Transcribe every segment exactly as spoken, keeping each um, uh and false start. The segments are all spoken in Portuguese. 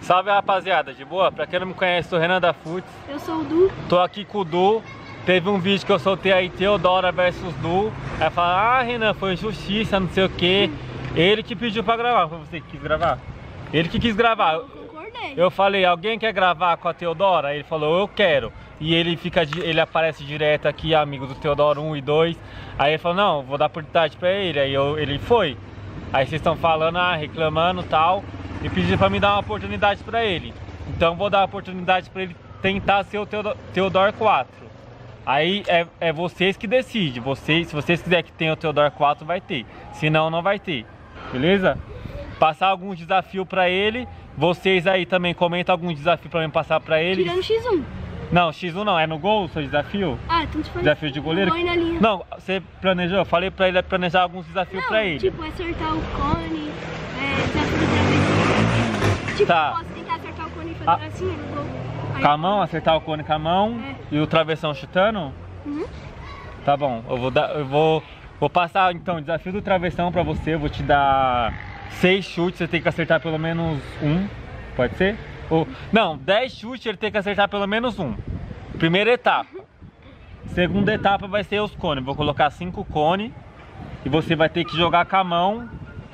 Salve, rapaziada, de boa? Pra quem não me conhece, sou o Renan da Futs. Eu sou o Du. Tô aqui com o Du. Teve um vídeo que eu soltei aí, Teodora versus Du. Aí fala, ah, Renan, foi injustiça, não sei o que. Ele que pediu pra gravar, foi você que quis gravar? Ele que quis gravar. Eu concordei. Eu falei, alguém quer gravar com a Teodora? Aí ele falou, eu quero. E ele fica, ele aparece direto aqui, amigo do Teodoro um e dois. Aí ele falou, não, vou dar oportunidade pra ele. Aí eu, ele foi. Aí vocês estão falando, ah, reclamando e tal. E pediu pra me dar uma oportunidade pra ele. Então vou dar a oportunidade pra ele tentar ser o Teodoro quatro. Aí é, é vocês que decidem. Vocês, se vocês quiserem que tenha o Teodoro quatro, vai ter. Senão, não vai ter. Beleza? Passar alguns desafios pra ele. Vocês aí também comentam algum desafio pra mim passar pra ele. Tirando X um. Não, X um não, é no gol o seu desafio? Ah, então te faz Desafio de goleiro? gol na linha. Não, você planejou? Eu falei pra ele planejar alguns desafios não, pra ele. Tipo, acertar o cone, é, desafio de travessia. Tipo, Tá. posso tentar acertar o cone e fazer Ah. assim no gol. Aí, Com a mão, acertar o cone com a mão É. e o travessão chutando? Uhum. Tá bom, eu vou dar, eu vou, vou passar então o desafio do travessão pra você. Eu vou te dar seis chutes, você tem que acertar pelo menos um, pode ser? Ou, não, dez chutes, ele tem que acertar pelo menos um. Primeira etapa. Segunda etapa vai ser os cones. Vou colocar cinco cones e você vai ter que jogar com a mão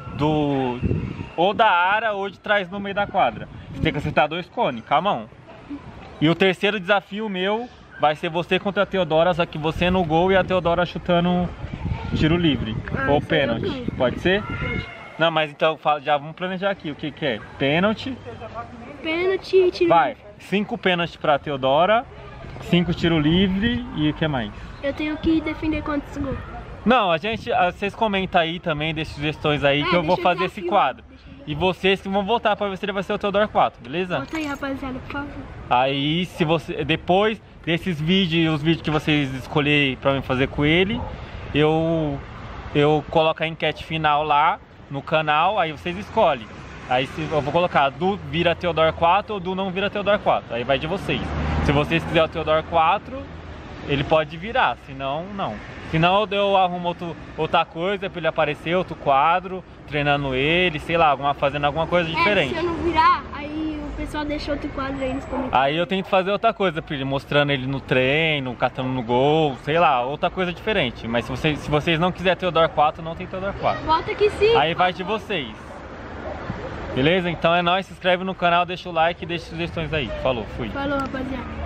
do ou da área ou de trás no meio da quadra. Você tem que acertar dois cones com a mão. E o terceiro desafio meu vai ser você contra a Teodora, só que você no gol e a Teodora chutando tiro livre Ah, ou isso aí eu pênalti. ganho. Pode ser? Não, mas então fala- já vamos planejar aqui o que, que é. Pênalti. Pênalti e tiro. Vai. Cinco pênaltis pra Teodora, cinco tiro livre e o que mais? Eu tenho que defender quantos gols. Não, a gente, ah, vocês comentam aí também, deixem sugestões aí É, que eu vou deixa o fazer esse desafio. quadro. Deixa o E vocês que vão votar pra ver se ele vai ser o Teodoro quatro, beleza? Bota aí, rapaziada, por favor. Aí se você, depois desses vídeos e os vídeos que vocês escolherem pra mim fazer com ele, eu, eu coloco a enquete final lá no canal, aí vocês escolhem. Aí se, eu vou colocar Du vira Teodoro quatro ou Du não vira Teodoro quatro, aí vai de vocês. Se vocês quiserem o Teodoro quatro, ele pode virar, senão não. Senão eu arrumo outro, outra coisa pra ele aparecer, outro quadro, treinando ele, sei lá, alguma, fazendo alguma coisa diferente. É, se eu não virar, aí o pessoal deixa outro quadro aí nos comentários. Aí eu tento fazer outra coisa pra ele, mostrando ele no treino, catando no gol, sei lá, outra coisa diferente. Mas se vocês, se vocês não quiserem Teodoro quatro, não tem Teodoro quatro. Volta aqui sim. Aí vai de vocês. Beleza? Então é nóis, se inscreve no canal, deixa o like e deixa sugestões aí. Falou, fui. Falou, rapaziada.